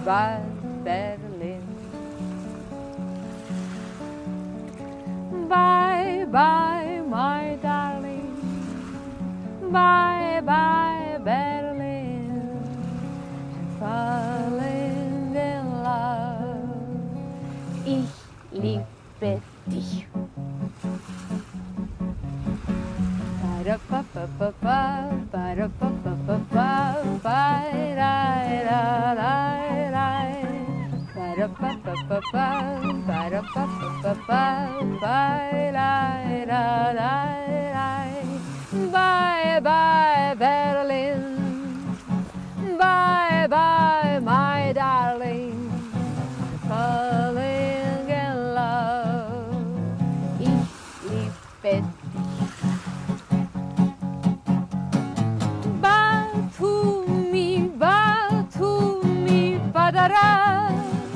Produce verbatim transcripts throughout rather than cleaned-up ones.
bye, Berlin. Bye, bye, my darling. Bye, bye, Berlin. I'm falling in love. Ich liebe dich. Ba-da-ba-ba-ba-ba, ba-da-ba-ba-ba-ba, ba-da-da-da-da. Ba-da-ba-ba-ba-ba, ba-da-ba-ba-ba-ba, ba-da-da-da-da. Bye, bye, Berlin. Bye, bye, my darling. Falling in love. Ich liebe dich. Batumi, Batumi, Badara.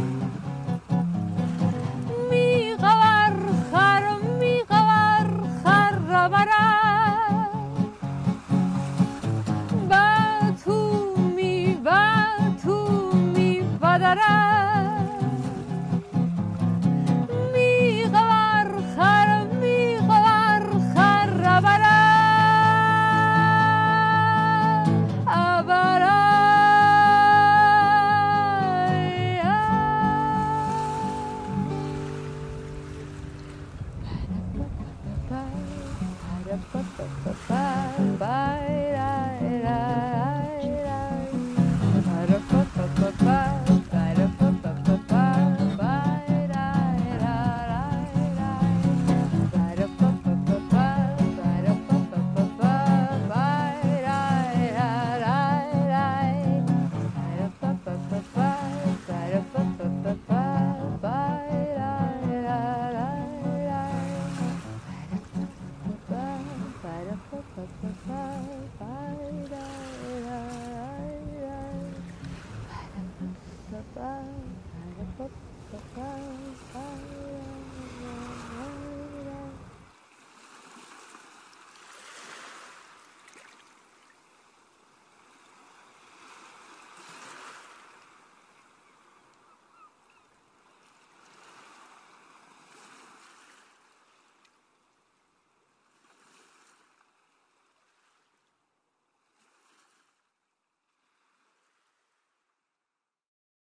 Mi gawar khar, mi gawar kharabara. Batumi, Batumi, Badara. Mi gawar khar, mi gawar kharabara. Bye.